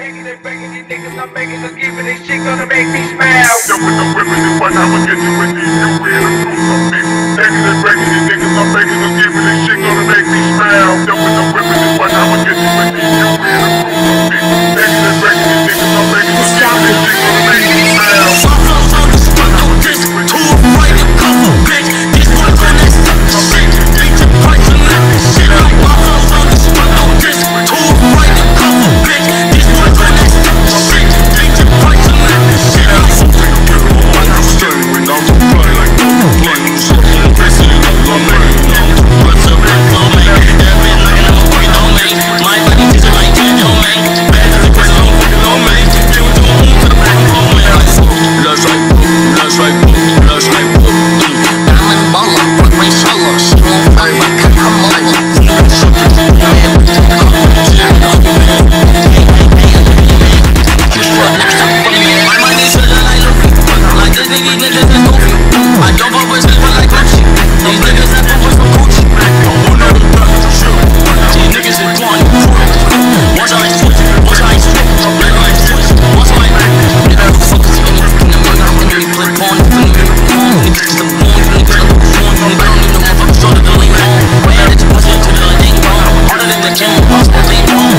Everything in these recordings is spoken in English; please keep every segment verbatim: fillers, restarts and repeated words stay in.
begging and begging these niggas, I'm begging, cause giving this shit gonna make me smile. Yo, with the whipping this one, I'ma get you with these new weird and proof of me. Begging and begging these niggas, I'm begging, cause giving this shit gonna make me smile. Yo, with the whipping this one, I'ma get you with these new weird and proof of me. Begging and begging these niggas, I'm begging, cause giving this shit gonna make me smile. My flows on the spot, no diss, two right and couple bitch. These ones on that stuff shit, beat your price and let the shit out. My flows on the spot, no diss, two right and couple bitch. These ones on that stuff shit, beat your price and let the shit out. I'm stunning when I'm playing like I'm playing. So I'm pressing it up, I'm laying down. What's up, I'm laying. That been like I'm fucking on me. My body is like ten on me. Bad as a person, I'm fucking on me. You do a move to the back of me. Lush like boom, lush like boom, lush like boom. Diamond baller, Broadway solo. She won't fight, but I'm over. My money should have like Luffy. Like this nigga, niggas is goofy. I don't fuck with people like Gucci. These niggas that fuck with some Gucci. Oh no, these niggas is blind. Once I switch, once I switch, once I switch, once I nigga fuck is in the murder. I'm gonna play porn, niggas is the born, niggas are the born. I don't need no motherfuckers shorter than lean on. Way out at your pussy until the thing gone. Harder than the camera, possible thing wrong.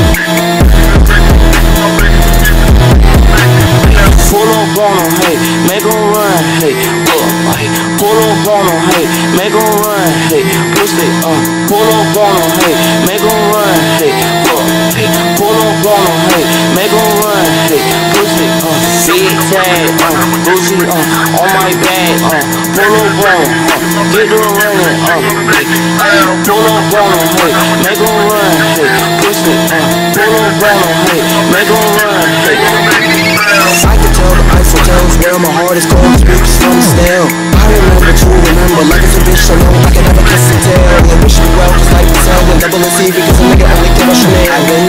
Pull up on them, hey, make them run, hey, uh, hey, pull up on them, hey, make them run, hey, push it, uh, pull up on them, hey, make them run, hey, uh, hey, pull up on them, hey, make them run, hey, push it, uh, big tag, uh, Gucci, uh, on my bag, uh, pull up on them, uh, get them running, uh, hey, pull up on them, hey, make them run, hey, push it, uh, pull up on them, hey, make them run, hey. I can tell the Eiffel Tower's where my heart is cold, speaks from the stale. I remember to remember, like it's a bitch, I know I can never kiss and tell. They wish me well, just like the tell, and double and see, because a nigga only give a Chanel.